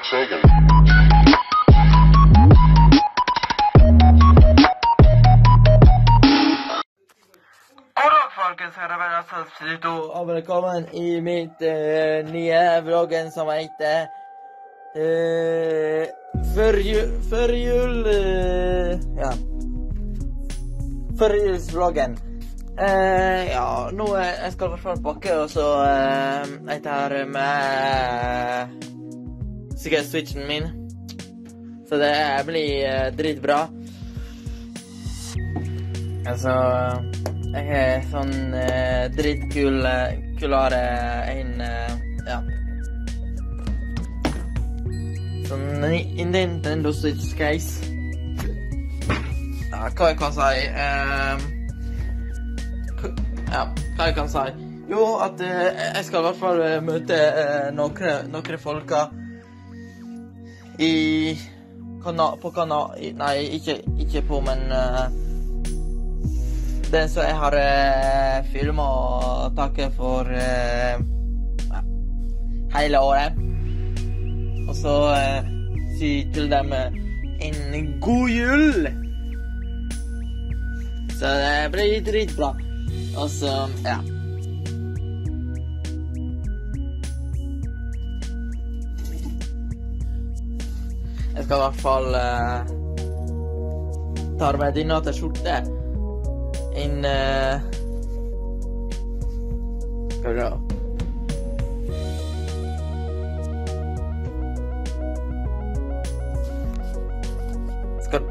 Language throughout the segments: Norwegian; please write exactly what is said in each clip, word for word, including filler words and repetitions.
Sagan. Hallo folkens, her er Venner Studio, og velkommen i mitt uh, nye vloggen som heter uh, Før jul, før jul, uh, ja, førjulsvloggen. Uh, ja, nå uh, jeg skal i hvert fall pakke, og så uh, jeg tar med sikkert switchen min, så det blir uh, dritbra. Altså, jeg har sånn uh, dritkul, uh, kulare en, uh, ja. Sånn Nintendo Switch case. Ja, hva jeg kan si? Um, ja, hva jeg kan si? Jo, at uh, jeg skal i hvert fall uh, møte uh, noen, noen folka i kanal, på kanal, nei, ikke, ikke på, men uh, den som jeg har uh, filmet og takket for uh, ja, hele året. Og så uh, si til dem uh, en god jul! Så det blir dritbra. Og så, ja. Jeg skal i hvert fall uh, ta med denne til skjorte. En uh, skal vi da skal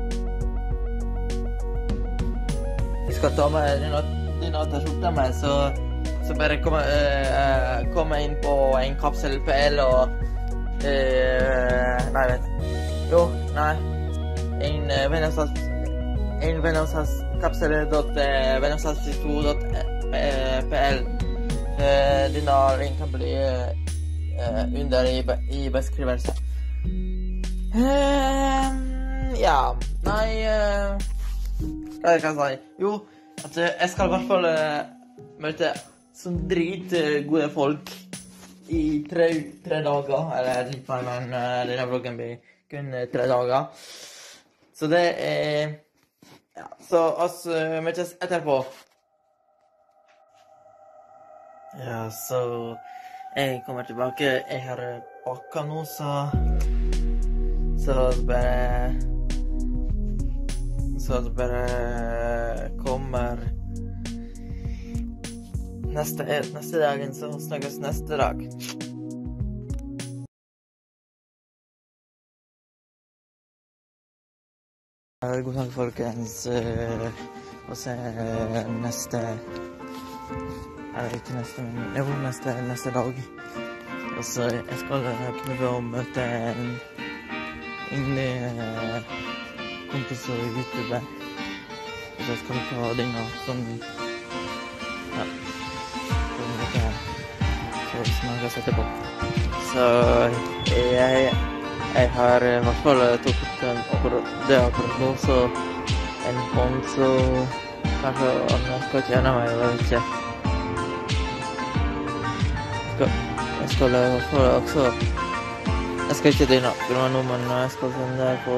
jeg skal ta med din skjorte med, så så bare komme uh, komme inn på en kapsel P L og uh, nei, vet jo, nei en uh, Vennesals en Vennesals kapsel.vennesals to dot P L. Denne link kan bli uh, under i, be i beskrivelsen. Uh, ja, nei, uh, hva jeg kan si? Jo, at uh, jeg skal i hvert fall uh, møte sånn dritgode folk i tre, tre dager, eller litt mer, men uh, denne vloggen blir kun uh, tre dager. Så det er ja, så oss uh, møtes etterpå. Ja, så jeg kommer tilbake. Jeg har pakket nå, så så bare så det bare kommer neste, neste dagen, så snakkes neste dag. God dag, folkens. Uh, og så uh, neste Eller ikke neste, men jo, neste, neste dag. Og så jeg skal uh, prøve å møte en, en uh, kompis og YouTuber. Og så skal vi ta den og sånn. Ja. Sånn litt her. Så snakkes etterpå. Så jeg Jeg har i hvert fall tatt akkurat det akkurat nå, så en fond, så kanskje han skal tjene meg, eller ikke. Jeg skal i hvert fall også, jeg skal ikke dine filmer nå, men jeg skal sende på,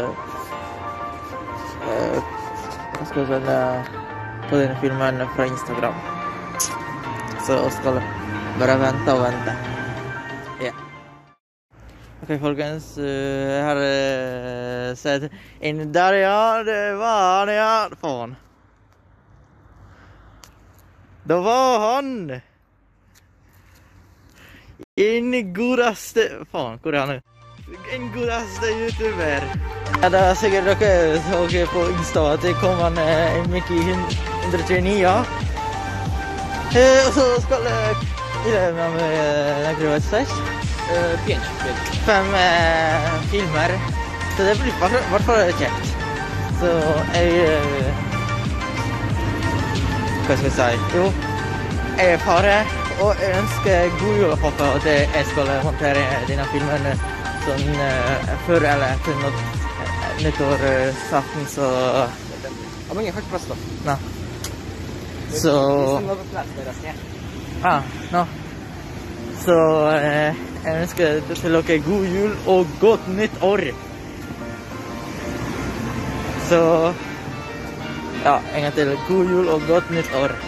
jeg skal sende på dine filmer fra Instagram. Så jeg skal bare vente og vente. Ja. Ok, folkens, uh, jeg har uh, sett inn der, ja, det var han, ja, faen. Da var han. En godeste, faen, hvor er han nå? En godeste YouTuber. Ja, det er sikkert dere så på Insta at det kom han uh, Mickey one twenty-nine, ja. Uh, og så skal jeg uh, gjøre med meg uh, noe størst. Uh, Fem uh, filmer, så det blir i hvert fall kjekt. Så jeg uh, hva skal jeg si? Jo, jeg er fare, og jeg ønsker god jul og håper at jeg skal håndtere denne filmen sånn uh, før eller etter noe uh, nyttårsaften, så Ja, men jeg har ikke plass da. Nei. Så Hvis det er noe plass der, da skal jeg. Ah, nå. Så uh, Jeg ønsker til dere god jul og godt nytt år. Så, ja, en gang til. God jul og godt nytt år.